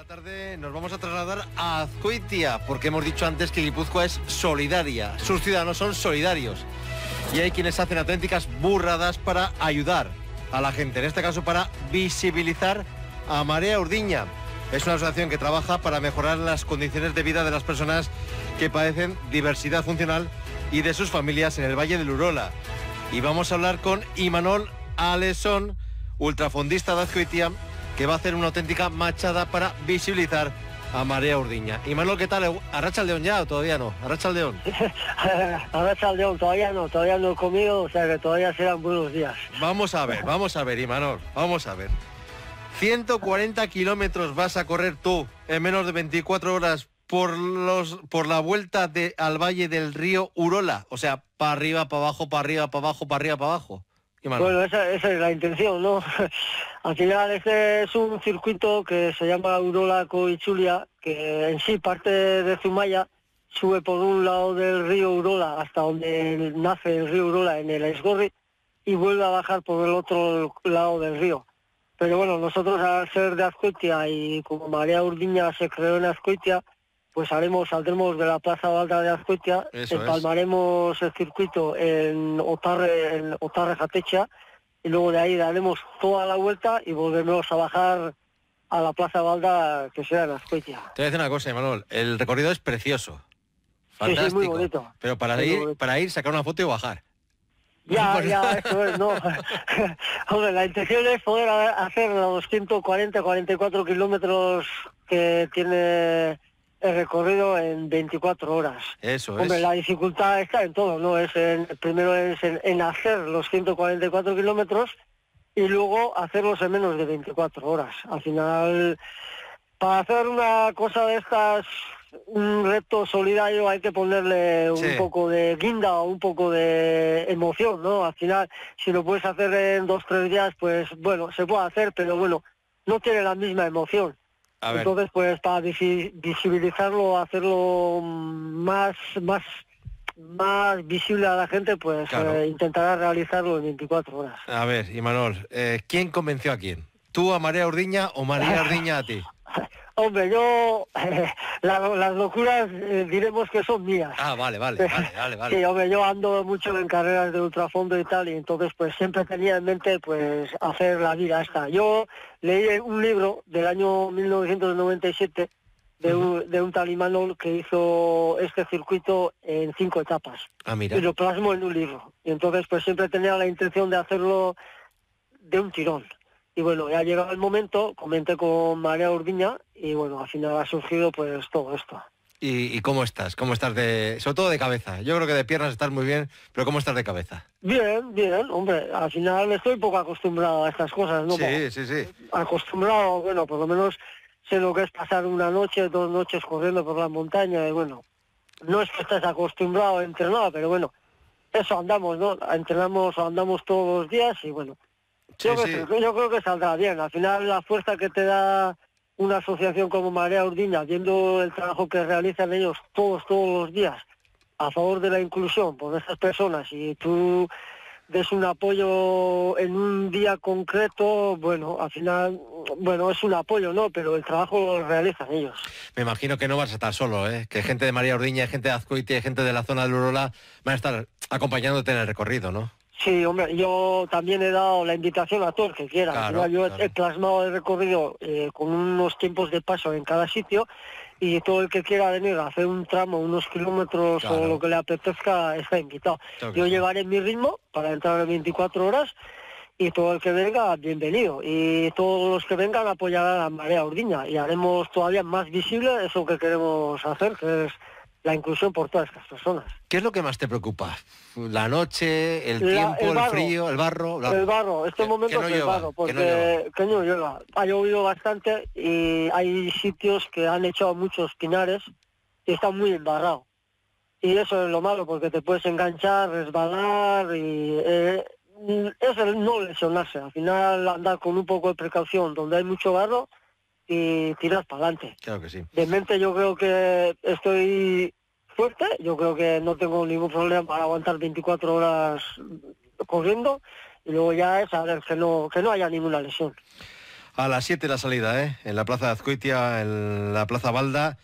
la tarde nos vamos a trasladar a Azkoitia, porque hemos dicho antes que Guipúzcoa es solidaria, sus ciudadanos son solidarios y hay quienes hacen auténticas burradas para ayudar a la gente, en este caso para visibilizar a Marea Urdiña. Es una asociación que trabaja para mejorar las condiciones de vida de las personas que padecen diversidad funcional y de sus familias en el Valle del Urola. Y vamos a hablar con Imanol Alesón, ultrafondista de Azkoitia, que va a hacer una auténtica machada para visibilizar a Marea Urdiña. Imanol, ¿qué tal? ¿Arratsaldeón ya o todavía no? ¿Arratsaldeón? Arratsaldeón, todavía no he comido, o sea que todavía serán buenos días. Vamos a ver, Imanol, vamos a ver. 140 kilómetros vas a correr tú en menos de 24 horas por la vuelta al valle del río Urola, o sea, para arriba, para abajo, para arriba, para abajo, para arriba, para abajo. Bueno, esa es la intención, ¿no? Al final este es un circuito que se llama Urola Koitzulia, que en sí parte de Zumaya, sube por un lado del río Urola hasta donde nace el río Urola en el Esgorri y vuelve a bajar por el otro lado del río. Pero bueno, nosotros al ser de Azkoitia y como Marea Urdiña se creó en Azkoitia, pues saldremos de la Plaza Balda de Azkoitia, empalmaremos el circuito en Otarre Jatecha y luego de ahí daremos toda la vuelta y volveremos a bajar a la Plaza Balda que será en Azkoitia. Te voy a decir una cosa, Imanol, el recorrido es precioso, fantástico, sí, muy bonito. Pero para ir, sacar una foto y bajar. Ya, eso es, no. Hombre, la intención es poder hacer los 140-44 kilómetros que tiene el recorrido en 24 horas. Eso es. Hombre, la dificultad está en todo, ¿no? Primero es en hacer los 144 kilómetros y luego hacerlos en menos de 24 horas. Al final, para hacer una cosa de estas, un reto solidario, hay que ponerle un poco de guinda o un poco de emoción, ¿no? Al final, si lo puedes hacer en 2-3 días, pues bueno, se puede hacer, pero bueno, no tiene la misma emoción. Entonces, pues para visibilizarlo, hacerlo más visible a la gente, pues claro. Intentará realizarlo en 24 horas. A ver, Imanol, ¿quién convenció a quién? ¿Tú a Marea Urdiña o Marea Urdiña a ti? Hombre, yo, las locuras diremos que son mías. Ah, vale. Sí, hombre, yo ando mucho en carreras de ultrafondo y tal, y entonces pues siempre tenía en mente pues hacer la vida esta. Yo leí un libro del año 1997 de un tal Imanol que hizo este circuito en 5 etapas. Ah, mira. Y lo plasmo en un libro. Y entonces pues siempre tenía la intención de hacerlo de un tirón. Y bueno, ya ha llegado el momento, comenté con Marea Urdiña y bueno, al final ha surgido pues todo esto. ¿Y cómo estás? ¿Cómo estás sobre todo de cabeza? Yo creo que de piernas estás muy bien, pero ¿cómo estás de cabeza? Bien, hombre, al final estoy poco acostumbrado a estas cosas, ¿no? Sí. Acostumbrado, bueno, por lo menos sé lo que es pasar una noche, 2 noches corriendo por la montaña y bueno, no es que estés acostumbrado a entrenar, pero bueno, eso andamos, ¿no? Andamos todos los días y bueno. Yo creo que saldrá bien. Al final la fuerza que te da una asociación como Marea Urdiña, viendo el trabajo que realizan ellos todos los días a favor de la inclusión por esas personas y tú des un apoyo en un día concreto, bueno, al final, bueno, es un apoyo, ¿no? Pero el trabajo lo realizan ellos. Me imagino que no vas a estar solo, ¿eh? Que gente de Marea Urdiña, gente de Azkoitia, gente de la zona del Urola van a estar acompañándote en el recorrido, ¿no? Sí, hombre, yo también he dado la invitación a todo el que quiera. Claro. Yo he plasmado el recorrido con unos tiempos de paso en cada sitio y todo el que quiera venir a hacer un tramo, unos kilómetros o lo que le apetezca, está invitado. Yo llevaré mi ritmo para entrar en 24 horas y todo el que venga, bienvenido. Y todos los que vengan apoyarán a Marea Urdiña y haremos todavía más visible eso que queremos hacer, que es la inclusión por todas estas personas. ¿Qué es lo que más te preocupa? ¿La noche, el tiempo, el frío, el barro? El barro, momento es el barro, porque que no llueva. Ha llovido bastante y hay sitios que han echado muchos pinares y están muy embarrados. Y eso es lo malo, porque te puedes enganchar, resbalar y es el no lesionarse. Al final andar con un poco de precaución donde hay mucho barro y tiras para adelante. Claro que sí. De mente yo creo que estoy fuerte, yo creo que no tengo ningún problema para aguantar 24 horas corriendo y luego ya es a ver que no haya ninguna lesión. A las 7 la salida, en la Plaza de Azcoitia, en la Plaza Balda.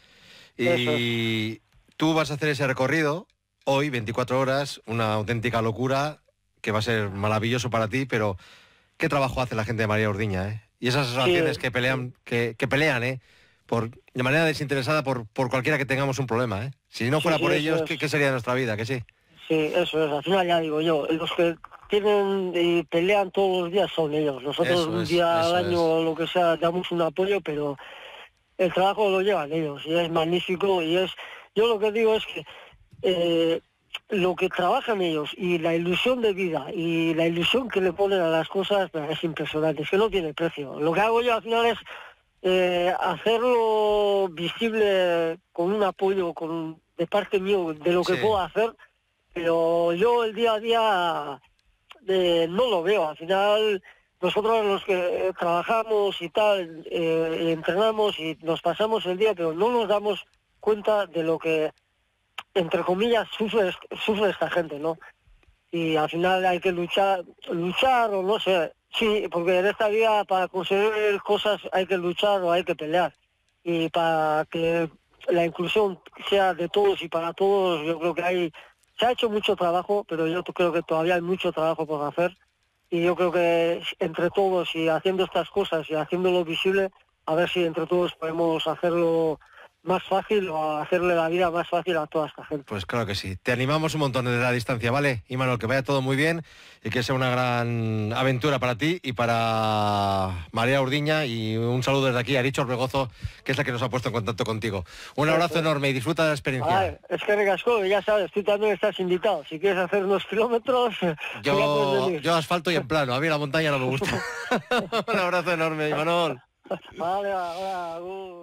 Y tú vas a hacer ese recorrido hoy, 24 horas, una auténtica locura, que va a ser maravilloso para ti, pero qué trabajo hace la gente de María Ordiña, ¿eh? Y esas asociaciones que pelean, que pelean, de manera desinteresada por cualquiera que tengamos un problema, ¿eh? Si no fuera por ellos, ¿qué sería de nuestra vida? Que sí. Sí, eso es, al final ya digo yo, los que tienen y pelean todos los días son ellos. Nosotros un día al año o lo que sea damos un apoyo, pero el trabajo lo llevan ellos y es magnífico y yo lo que digo es que lo que trabajan ellos y la ilusión de vida y la ilusión que le ponen a las cosas es impresionante, es que no tiene precio. Lo que hago yo al final es hacerlo visible con un apoyo de parte mío de lo que puedo hacer, pero yo el día a día no lo veo. Al final nosotros los que trabajamos y tal, entrenamos y nos pasamos el día, pero no nos damos cuenta de lo que, entre comillas, sufre esta gente, ¿no? Y al final hay que luchar o no sé, sí, porque en esta vida para conseguir cosas hay que luchar o hay que pelear. Y para que la inclusión sea de todos y para todos, yo creo que se ha hecho mucho trabajo, pero yo creo que todavía hay mucho trabajo por hacer. Y yo creo que entre todos y haciendo estas cosas y haciéndolo visible, a ver si entre todos podemos hacerlo más fácil o hacerle la vida más fácil a toda esta gente. Pues claro que sí. Te animamos un montón desde la distancia, ¿vale? Y Manuel, que vaya todo muy bien y que sea una gran aventura para ti y para María Ordiña, y un saludo desde aquí a Richo Orbegozo, que es la que nos ha puesto en contacto contigo. Un abrazo enorme y disfruta de la experiencia. Es que recasco, ya sabes, tú también estás invitado. Si quieres hacer unos kilómetros... Yo asfalto y en plano, a mí la montaña no me gusta. Un abrazo enorme, Manuel. Vale, ahora...